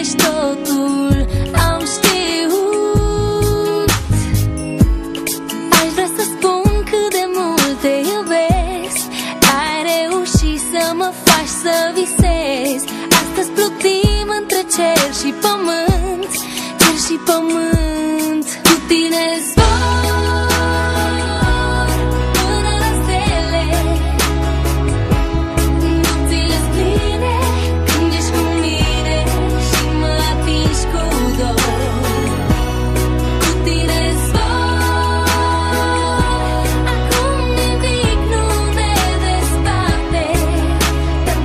ești totul, am știut. Aș vrea să spun cât de mult te iubesc. Ai reușit să mă faci să visez. Astăzi plutim între cer și pământ, cer și pământ. Cu tine zbor până la stele. Nopțile-s pline când ești cu mine și mă atingi cu dor. Cu tine zbor, acum nimic nu ne desparte. Te-am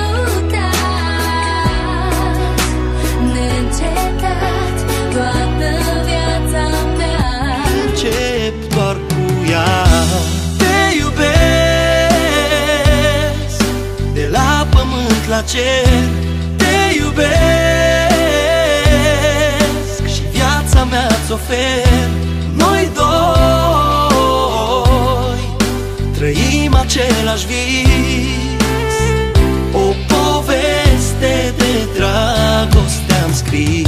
căutat neîncetat toată viața mea. Încep doar cu ea. Te iubesc de la pământ la cer. Te iubesc și viața mea ți ofer. Noi doi trăim același vis. O poveste de dragoste am scris.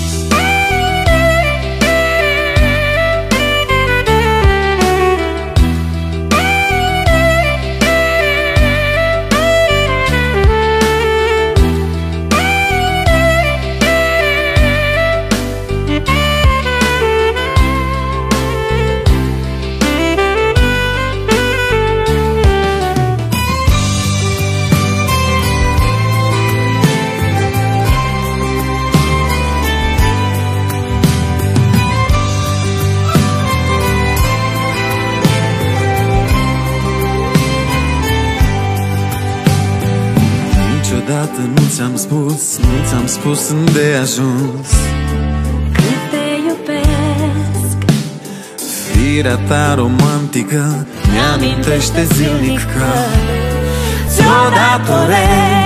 Niciodată nu ți-am spus, nu ți-am spus îndeajuns Cât te iubesc. firea ta romantică mi-amintește zilnic că ți-o datorez.